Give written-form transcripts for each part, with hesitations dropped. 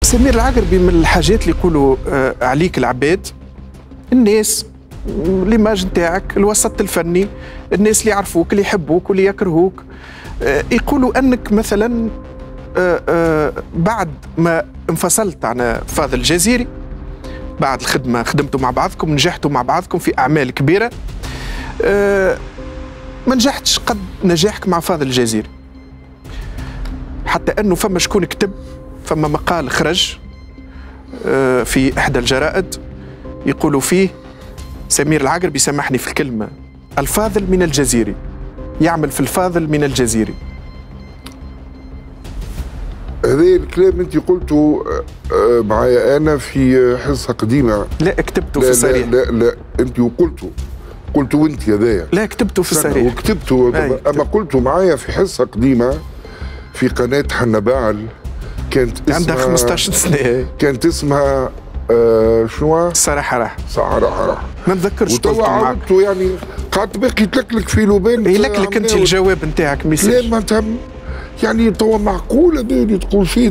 سمير العقربي من الحاجات اللي يقولوا عليك العباد، الناس، ليماج نتاعك، الوسط الفني، الناس اللي يعرفوك، اللي يحبوك واللي يكرهوك، يقولوا انك مثلا بعد ما انفصلت عن فاضل الجزيري، بعد الخدمه خدمتوا مع بعضكم، نجحتوا مع بعضكم في اعمال كبيره، ما نجحتش قد نجاحك مع فاضل الجزيري، حتى انه فما شكون كتب، فما مقال خرج في احدى الجرائد يقولوا فيه سمير العقربي، سامحني في الكلمه، الفاضل من الجزيري، يعمل في الفاضل من الجزيري. هذا الكلام انت قلته معايا انا في حصه قديمه. لا كتبته في الصريح. لا انت قلته انت هذايا. لا كتبته في الصريح. وكتبته اما قلته معايا في حصه قديمه في قناه حنا باعل، كانت اسمها عندها 15 سنه، كانت اسمها شنو؟ الصراحه راح ما نتذكرش قلت معاك. يعني قعدت باقي يتلكلك في لوبان، يلكلك انت الجواب نتاعك ميساج. لا ما تهم، يعني توا معقول هذا اللي تقول فيه.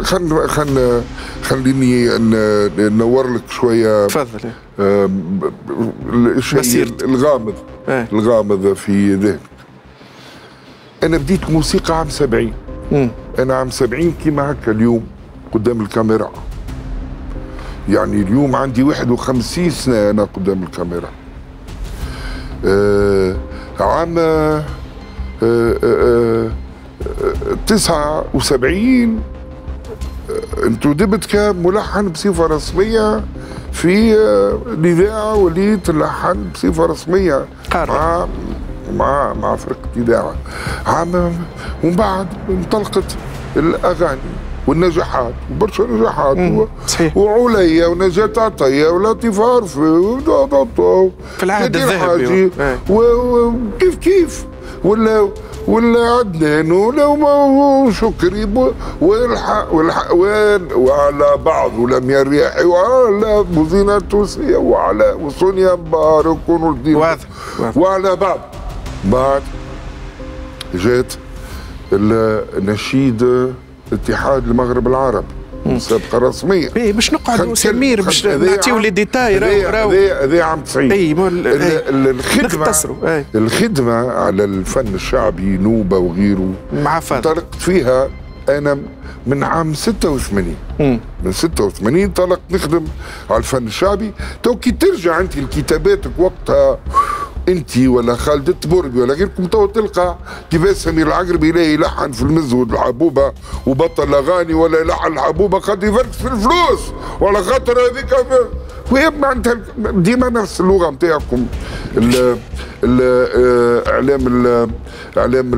خليني ننور لك شويه. تفضل. الشيء الغامض الغامض في ذهنك. انا بديت موسيقى عام 70. انا عام 70 كيما هكا اليوم قدام الكاميرا، يعني اليوم عندي 51 سنه انا قدام الكاميرا. عام 79 انتدبت كملحن بصفه رسميه في الاذاعه، وليت نلحن بصفه رسميه مع فرقه اذاعه. ومن بعد انطلقت الاغاني والنجاحات، وبرشا نجاحات، وعليا ونجاة عطية ولطيف عرفي في العهد الذهبي وكيف كيف ولا عدنان ولا شكري وعلى بعض ولم يريحي وعلى بوزينة التونسية وعلى وسونيا مبارك ونردين وعلى بعد جات النشيد اتحاد المغرب العربي، مسابقة رسمية. باش نقعدوا سمير باش نعطيو لي ديتاي. هذا عام 90. الخدمة على الفن الشعبي نوبة وغيره مع فاضل انطلقت فيها أنا من عام 86. من 86 انطلقت نخدم على الفن الشعبي. تو كي ترجع أنت لكتاباتك وقتها انت ولا خالد التبوربي ولا غيركم، تو تلقى كيفاش سمير العقربي لا يلحن في المزود الحبوبه وبطل اغاني، ولا يلحن الحبوبه خاطر يفركس في الفلوس، ولا خاطر هذيك وهي معناتها ديما نفس اللغه نتاعكم. الاعلام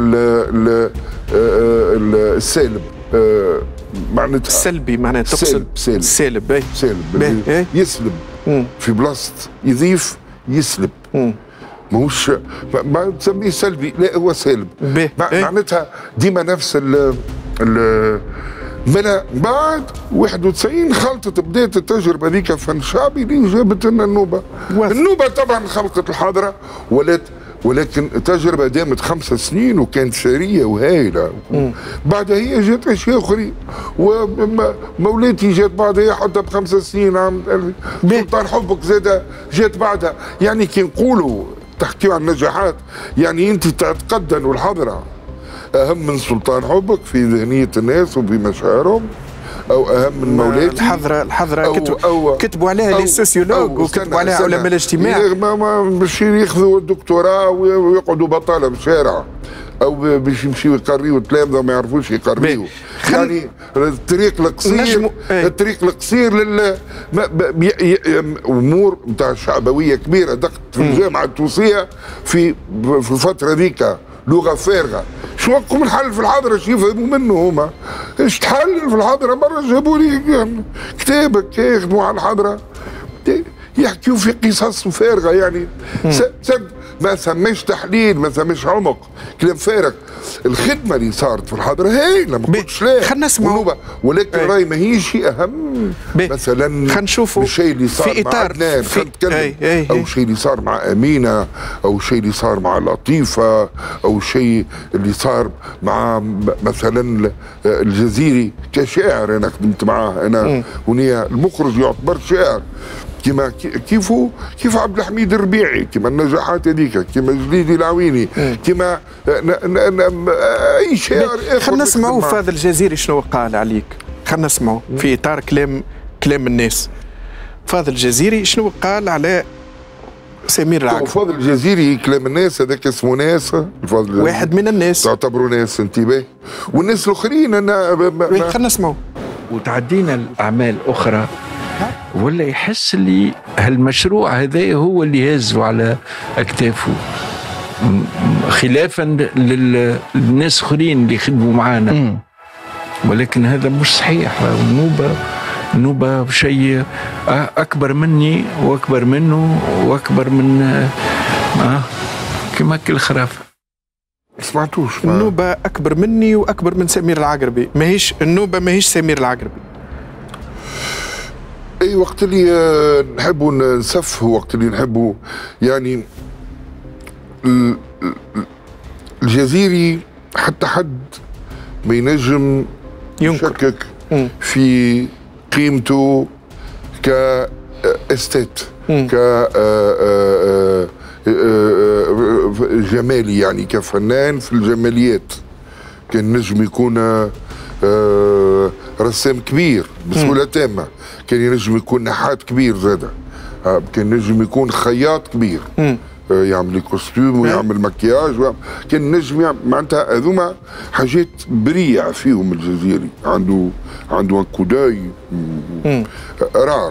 السالب معناتها السلبي، معناتها تقصد سالب يسلب في بلاصه يضيف يسلب. ماهوش ما تسميه سلبي، لا هو سالب. معناتها ديما نفس ال بعد 91 خلطت بدات التجربه هذيك فن شعبي اللي جابت لنا النوبه. النوبه طبعا خلقت الحاضره ولكن التجربه دامت 5 سنين وكانت ثريه وهائله. بعدها هي جات اشياء اخرى، ومولاتي جات بعدها حتى ب5 سنين. عام سلطان حبك زاد جات بعدها. يعني كي نقولوا تحكيوا عن النجاحات، يعني انت تعتقد انه الحضره اهم من سلطان حبك في ذهنيه الناس وفي مشاعرهم، او اهم من مولاتي. الحضره كتبوا عليها لي سوسيولوج وكتبوا عليها علماء الاجتماع. باش ياخذوا الدكتوراه ويقعدوا بطاله بالشارع، او باش يمشيوا يقريوا تلامذه وما يعرفوش يقريوا. يعني الطريق القصير امور نتاع شعبويه كبيره دقت في الجامعه التونسيه في الفتره ذيك. لغه فارغه. شو وقتهم الحل في الحضره؟ شو يفهموا منه هما؟ ايش تحلل في الحضره؟ مره جابوا لي كتابك يخدموا على الحضره يحكيوا في قصص فارغه. يعني ما ثماش تحليل، ما ثماش عمق، كلام فارغ. الخدمه اللي صارت في الحضره هايله، ما قلتش لا، خلينا نسمعوا، ولكن راي ماهيش اهم. مثلا خلينا نشوفوا الشيء اللي صار في مع عدنان، خلينا نتكلم، او الشيء اللي صار مع امينه، او الشيء اللي صار مع لطيفه، او الشيء اللي صار مع مثلا الجزيري كشاعر. انا خدمت معاه، انا ونيا المخرج يعتبر شاعر، كما كيف عبد الحميد الربيعي، كما النجاحات هذيك، كما جليدي العويني، كما اي شاعر اخر. خلينا نسمعوا فاضل الجزيري شنو قال عليك، خلينا نسمعوا في اطار كلام الناس. فاضل الجزيري شنو قال على سمير العقربي؟ فاضل الجزيري كلام الناس هذاك اسمه ناس، واحد من الناس تعتبروا ناس انتباه، والناس الاخرين انا خلينا نسمعوا. وتعدينا الاعمال اخرى، ولا يحس اللي هالمشروع هذا هو اللي هزه على اكتافه، خلافا للناس اخرين اللي خدموا معانا. ولكن هذا مش صحيح. النوبة شيء اكبر مني واكبر منه واكبر من كما كل خرافه. سمعتوش؟ النوبة اكبر مني واكبر من سمير العقربي، ماهيش النوبة، ماهيش سمير العقربي. اي وقت اللي نحبوا نسفهوا، وقت اللي نحبوا يعني الجزيري حتى حد ما ينجم يشكك في قيمته كاستيت، جمالي، يعني كفنان في الجماليات. كان نجم يكون رسام كبير بسهولة تامة، كان ينجم يكون نحات كبير زاده، كان ينجم يكون خياط كبير يعمل لي كوستيوم ويعمل مكياج، كان نجم معناتها هذوما حاجات بريع فيهم الجزيري. عنده كوداي رار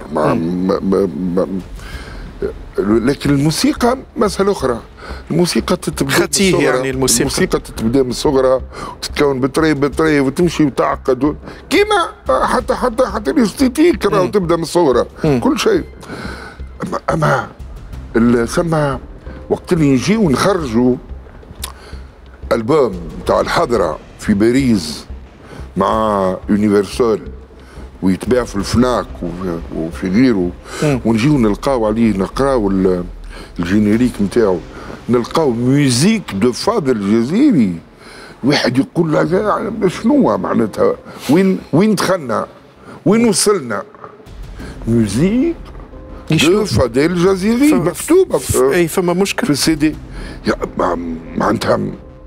لكن الموسيقى مسألة أخرى. الموسيقى تتبدا خطيه، يعني الموسيقى تتبدا من الصغرى وتتكون بطري وتمشي وتعقد كيما حتى الاستيتيك راهو تبدا من الصغرى، كل شيء. اما ثم وقت اللي نجيو نخرجوا البوم تاع الحضره في باريس مع يونيفرسال ويتباع في الفناك وفي غيره، ونجيو نلقاو عليه، نقراو الجينيريك نتاعو، نلقاو ميوزيك دو فاضل الجزيري. واحد يقول لك شنو معناتها، وين دخلنا، وين وصلنا؟ ميوزيك دو فاضل الجزيري مكتوبه اي فما مشكل في السي دي. معناتها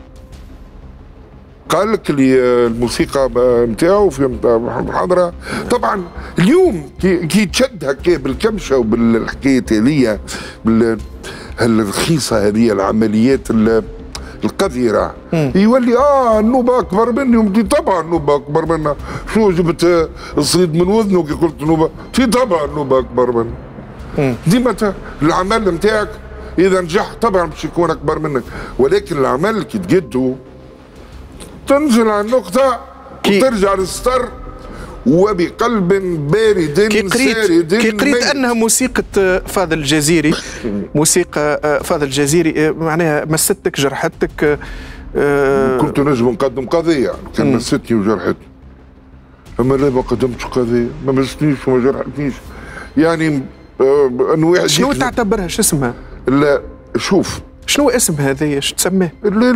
قال لك اللي الموسيقى نتاعو في الحضره. طبعا اليوم كي تشد هكا بالكمشه وبالحكايه هذيا الرخيصه هذه، العمليات القذره، يولي النوبه اكبر مني. طبعا النوبه اكبر منا، شو جبت الصيد من وذنه كي قلت النوبه؟ طبعا النوبه اكبر منا. ديما العمل نتاعك اذا نجح طبعا باش يكون اكبر منك، ولكن العمل كي تقدو تنزل على النقطة وترجع للستر وبقلب بارد سارد. كي قريت أنها موسيقى فاضل الجزيري، موسيقى فاضل الجزيري معناها مستك، جرحتك؟ كنت نجم نقدم قضية، كان مستني وجرحتني. أما لا، ما قدمتش قضية، ما مستنيش وما جرحتنيش. يعني أنه واحد شنو تعتبرها؟ شو اسمها؟ لا شوف، شنو اسم هذه؟ ايش تسميه؟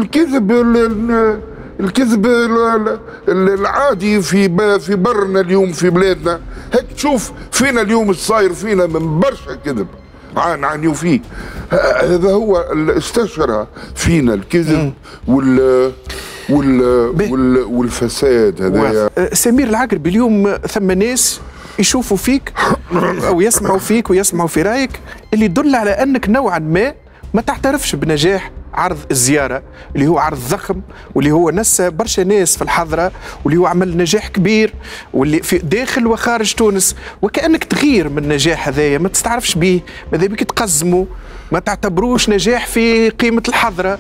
الكذب العادي في برنا اليوم في بلادنا. هيك تشوف فينا اليوم الصاير فينا من برشا كذب عانيوا فيه. هذا هو استشرى فينا الكذب والفساد هذا. سمير العقربي اليوم ثم ناس يشوفوا فيك او يسمعوا فيك ويسمعوا في رايك اللي يدل على انك نوعا ما تعترفش بنجاح عرض الزيارة، اللي هو عرض ضخم، واللي هو نسى برشا ناس في الحضرة، واللي هو عمل نجاح كبير، واللي في داخل وخارج تونس. وكأنك تغير من النجاح هذايا، ما تستعرفش به، ماذا بك تقزمه، ما تعتبروش نجاح في قيمة الحضرة.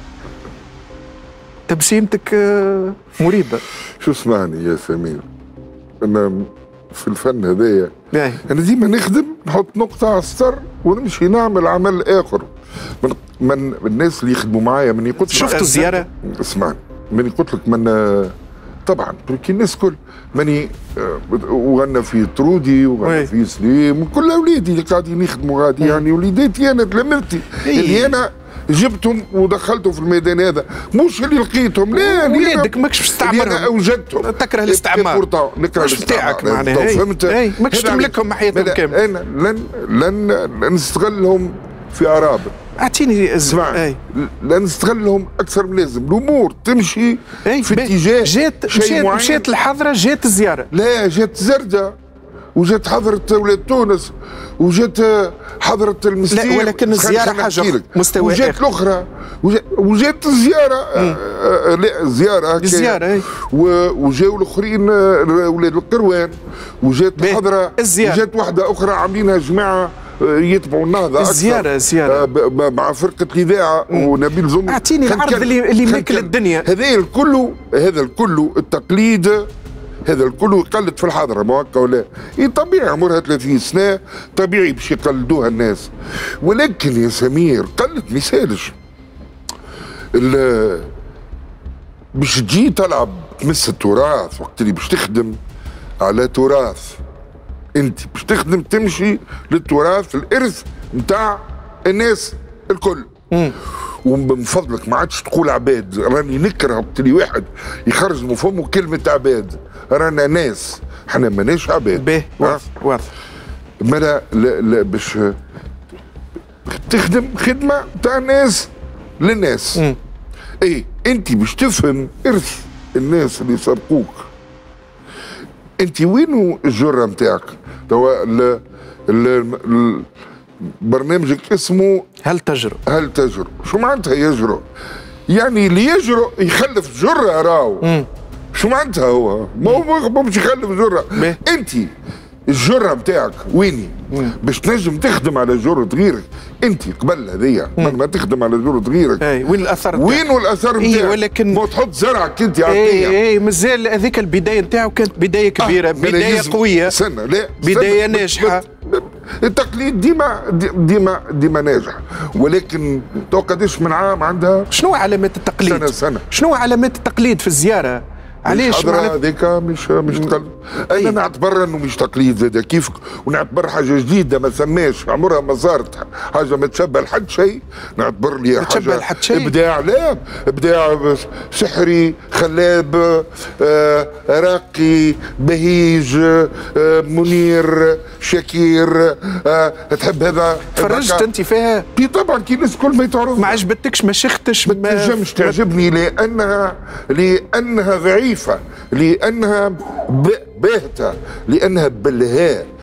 تبسيمتك مريبة. شو اسمعني يا سمير، أنا في الفن هذايا أنا ديما نخدم، نحط نقطة على السطر ونمشي نعمل عمل آخر. من الناس اللي يخدموا معايا من قلت شفتوا الزياره؟ اسمعني ماني قلت لك من طبعا كي الناس كل ماني وغنى في طرودي وغنى في سليم وكل اولادي اللي قاعدين يخدموا غادي يعني وليداتي انا تلمذتي اللي انا جبتهم ودخلتهم في الميدان هذا مش اللي لقيتهم لا ولادك ماكش باش تستعمرهم انا اوجدتهم تكره الاستعمار نكره مش بتاعك معناها فهمت ماكش تملكهم حياتهم كامل انا لن نستغلهم في ارابط اعطيني اسمع لا نستغلهم اكثر من لازم الامور تمشي في اتجاه شيء معين مشات الحضره جات الزياره لا جات زردة وجات حضرة ولاد تونس وجات حضرة المسيح لا ولكن الزيارة حاجة مستوى وجات الأخرى وجات الزيارة لا الزيارة وجاوا الآخرين ولاد القروان وجات الحضرة وجات واحدة أخرى عاملينها جماعة يتبعوا النهضة الزيارة مع فرقة الإذاعة ونبيل زمر أعطيني العرض اللي ماكل الدنيا هذا الكل التقليد هذا الكل يقلد في الحضره ما هكا ولا طبيعي عمرها 30 سنه طبيعي باش يقلدوها الناس ولكن يا سمير قلد ما يسالش باش تجي تلعب تمس التراث وقت اللي باش تخدم على تراث انت باش تخدم تمشي للتراث الارث نتاع الناس الكل ومن فضلك ما عادش تقول عباد راني نكره وقت اللي واحد يخرج من فمه كلمه عباد رانا ناس احنا ماناش عباد واضح ما لا باش تخدم خدمه تاع ناس للناس اي انت باش تفهم ارث الناس اللي سبقوك انت وينو الجره نتاعك توا برنامجك اسمه هل تجرؤ شو معناتها يجرؤ يعني اللي يجرؤ يخلف جرة راهو شو معناتها هو ما باش يخلف جرة انت الجرة نتاعك ويني باش تنجم تخدم على جرة غيرك انت قبل هذيا ما تخدم على جرة غيرك وين الاثر وينو الاثر نتاعك ولكن ما تحط زرعك انت عطيه مازال هذيك البدايه نتاعو كانت بدايه كبيره بدايه قويه بدايه ناجحه التقليد ديما ناجح ولكن تو قداش من عام عندها شنو علامات التقليد؟ سنة شنو علامات التقليد في الزياره؟ علاش هذيك مش تقليد انا نعتبر انه مش تقليد زاد كيفك ونعتبر حاجه جديده ما سماش عمرها ما صارت حاجه ما تشبه لحد شيء نعتبر لي حاجه ابداع لا ابداع سحري خلاب راقي بهيج منير شكير تحب هذا تفرجت انت فيها؟ طبعا كي الناس الكل ما يتعرض ما عجبتكش ما شختش ما تنجمش تعجبني لانها ضعيفه لانها باهته لانها بلهاء